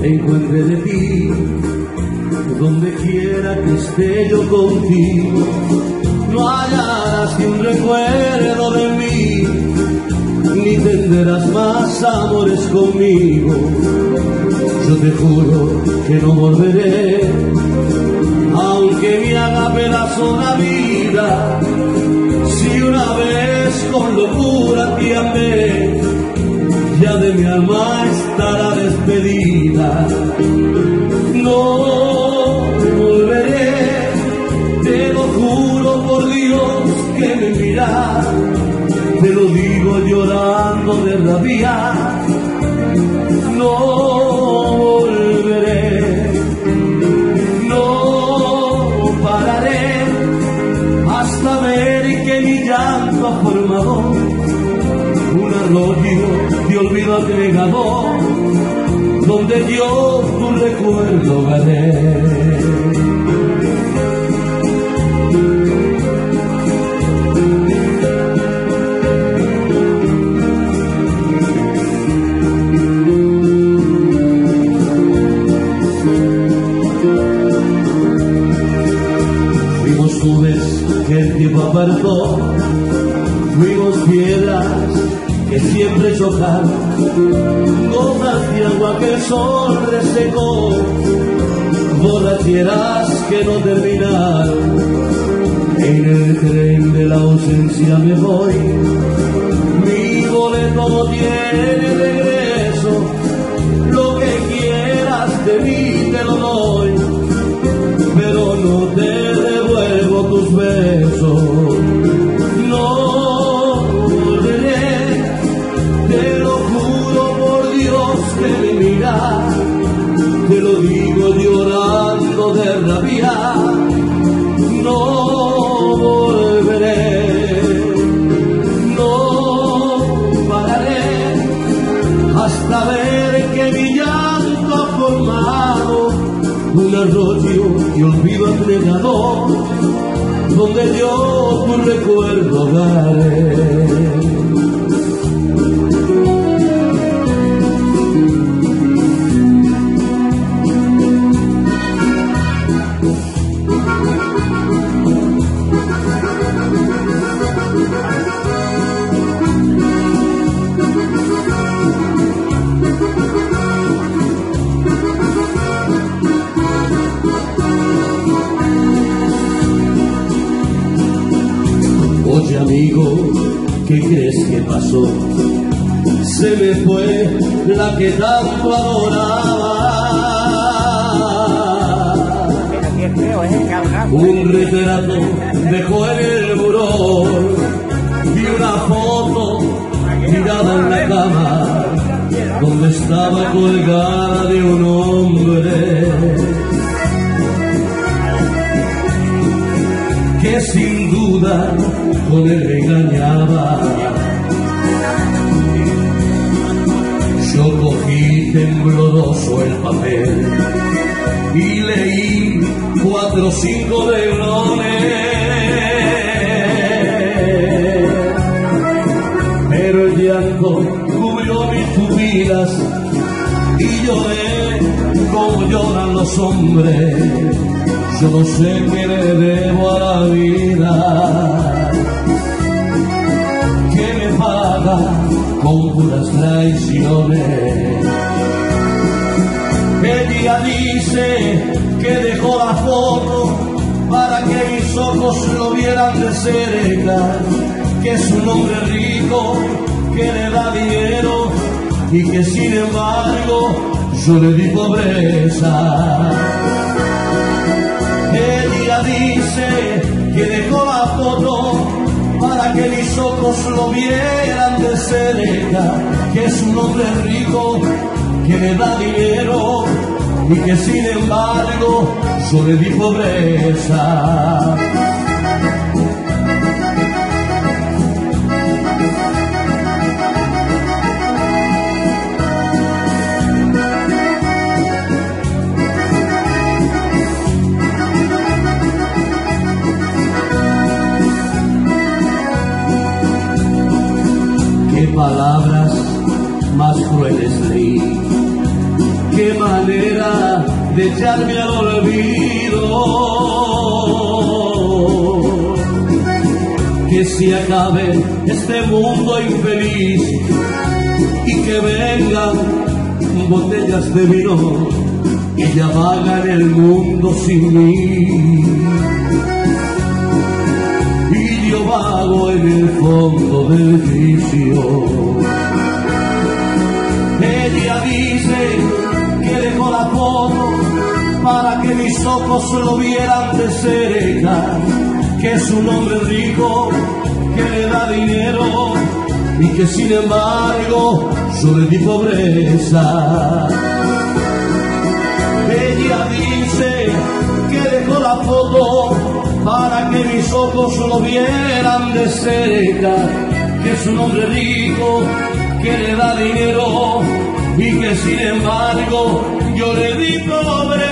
encuentre de ti, donde quiera que esté yo contigo, no hallarás ni un recuerdo de mí, ni tendrás más amores conmigo. Yo te juro que no volveré, aunque me haga pedazo la vida. Si una vez con locura te amé, ya de mi alma estará despedida. No volveré, te lo juro por Dios que me mira, te lo digo llorando de rabia. No volveré, no pararé hasta ver que mi llanto ha formado un arroyo de olvido agregado, donde yo tu recuerdo gané. Fuimos nubes que el tiempo apartó, fuimos piedras que siempre chocaron, gotas de agua que el sol resecó, borracheras que no terminaron. En el tren de la ausencia me voy, mi boleto no tiene regreso, lo que quieras de mí te lo doy, pero no te devuelvo tus besos. No volveré, te lo juro por Dios que me mira, te lo digo llorando de rabia. No volveré, no pararé hasta ver que mi llanto ha formado un arroyo y olvido agregado, donde yo tu recuerdo daré. Oye amigo, ¿qué crees que pasó? Se me fue la que tanto adoraba. Un retrato dejó en el buró y una foto tirada en la cama, donde estaba colgada de un hombre que sin duda con él me engañaba. Yo cogí tembloroso el papel y leí 4 o 5 renglones, pero el llanto cubrió mis pupilas y lloré como lloran los hombres. Yo no sé qué le debo a la vida, que me paga con puras traiciones. Ella dice que dejó la foto para que mis ojos lo vieran de cerca, que es un hombre rico que le da dinero y que sin embargo yo le di pobreza. Ella dice que dejó la foto para que mis ojos lo vieran de cerca, que es un hombre rico que me da dinero y que sin embargo yo le di pobreza. Qué palabras más crueles leí, qué manera de echarme al olvido. Que se acabe este mundo infeliz y que vengan botellas de vino y ya vagan el mundo sin mí. Y yo vago en el fondo del vicio. Ella dice que dejó la foto para que mis ojos lo vieran de cerca, que es un hombre rico que le da dinero y que sin embargo yo le di pobreza. Ella dice que dejó la foto para que mis ojos lo vieran de cerca, que es un hombre rico que le da dinero y que sin embargo yo le di pobreza.